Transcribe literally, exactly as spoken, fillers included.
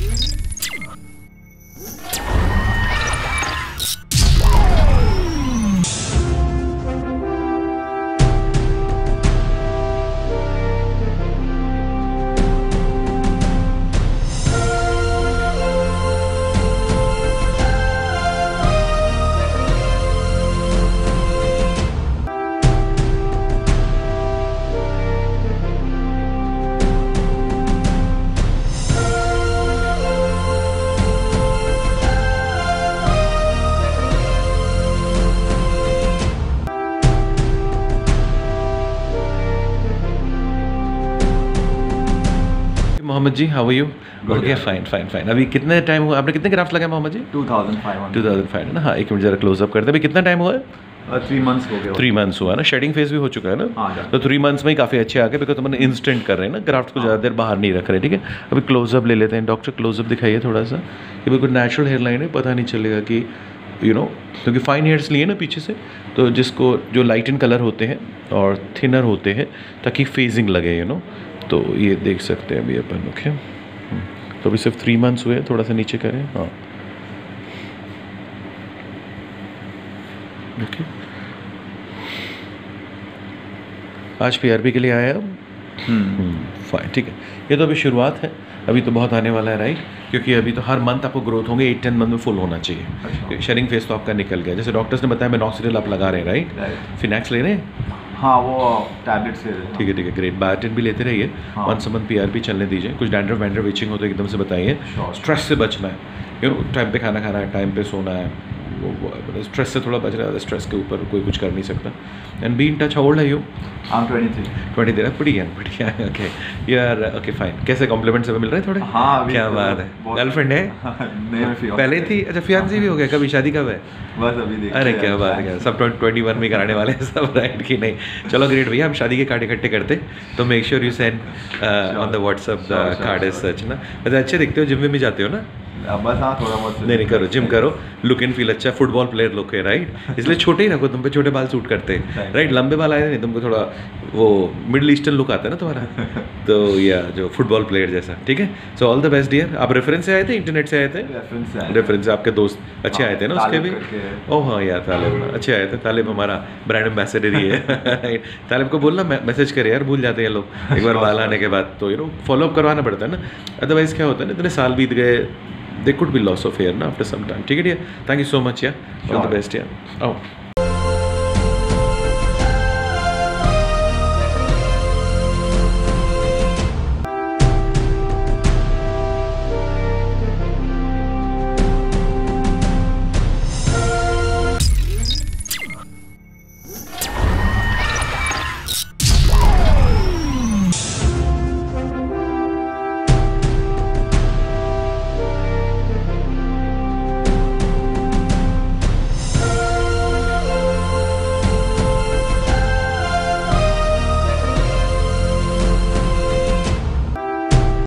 Mohammad ji, how are you? Okay, fine fine fine. अभी कितने time हुआ, आपने कितने ग्राफ्ट लगाए Mohammad ji? Two thousand five hundred. Two thousand five है ना। हाँ, एक मिनट जरा क्लोजअप करते हैं। अभी कितना टाइम हुआ है? थ्री मंथ्स हो गए। थ्री मंथ्स हुआ ना, शेडिंग फेज भी हो चुका है ना। हाँ, तो थ्री मंथ्स में ही काफ़ी अच्छे आ गए, बिकॉज तुमने इंस्टेंट कर रहे हैं ना, ग्राफ्ट को ज़्यादा देर बाहर नहीं रख रहे। ठीक है, अभी क्लोजअप ले लेते हैं। डॉक्टर क्लोजअप दिखाइए थोड़ा सा। ये बिल्कुल नेचुरल हेयर लाइन है, पता नहीं चलेगा कि यू you नो know, क्योंकि फाइन हेयर्स लिए ना पीछे से, तो जिसको जो लाइट इन कलर होते हैं और थिनर होते हैं ताकि फेजिंग लगे, यू नो। तो ये देख सकते हैं अभी अपन। ओके, तो अभी सिर्फ थ्री मंथ्स हुए, थोड़ा सा नीचे करें। हाँ, ओके। आज पीआरपी के लिए आए अब? फाइन, ठीक है। ये तो अभी शुरुआत है, अभी तो बहुत आने वाला है, राइट? क्योंकि अभी तो हर मंथ आपको ग्रोथ होंगे, एट टेन मंथ में फुल होना चाहिए। अच्छा। शेडिंग फेस तो आपका निकल गया, जैसे डॉक्टर्स ने बताया। मिनॉक्सिडिल आप लगा रहे हैं, राइट? फिनैक्स ले रहे हैं? हाँ, वो टैबलेट से। ठीक है ठीक है, ग्रेट। बायोटिन भी लेते रहिए। वन मंथ पीआरपी चलने दीजिए। कुछ डैंड्रफ वैंड्रफ इचिंग हो तो एकदम से बताइए। स्ट्रेस से बचना है, यू नो, टाइम पे खाना खाना है, टाइम पे सोना है। वो स्ट्रेस से थोड़ा बच रहा है, स्ट्रेस के ऊपर कोई कुछ कर नहीं सकता। And be in touch. How old है you? I am twenty three. Twenty three, बढ़िया बढ़िया। ओके यार, ओके फाइन। कैसे कॉम्प्लीमेंट्स मिल रहे हैं थोड़े? हाँ, क्या बात है। गर्लफ्रेंड है? पहले थी? अच्छा, फियांसी भी हो गया। कभी शादी कब है? बस अभी देखते। अरे क्या बात है, सब ट्वेंटी वन में कराने वाले हैं सब, राइट कि नहीं? चलो ग्रेट भैया, हम शादी के कार्ड इकट्ठे करते, तो make sure you send on the WhatsApp the card is such ना। अच्छा, अच्छे दिखते हो, जिम में भी जाते हो ना? बस हाँ, थोड़ा बहुत। नहीं नहीं, करो जिम करो, लुक एंड फील अच्छा। फुटबॉल प्लेयर लुक है, राइट? इसलिए छोटे ही रखो, तुम पे छोटे बाल सूट करते हैं, राइट? लंबे बाल आए नहीं, तुमको थोड़ा वो मिडिल ईस्टर्न लुक आता है ना तुम्हारा। तो या जो फुटबॉल प्लेयर जैसा, ठीक है। So all the best dear. आप रेफरेंस से आए थे, इंटरनेट से आए थे? रेफरेंस से। आपके दोस्त अच्छे आए थे ना उसके भी? ओह हाँ यार, तालिब अच्छे आए थे। तालिब हमारा ब्रांड एम्बेसडर ही है। तालिब को बोलना मैसेज करे यार, भूल जाते हैं लोग एक बार बाल आने के बाद, तो यू नो फॉलो अप करवाना पड़ता है ना। अदरवाइज क्या होता है ना, इतने साल बीत गए, they could be loss of hair ना आफ्टर सम टाइम। ठीक है dear, thank you so much यार, ऑल द बेस्ट यार। आओ।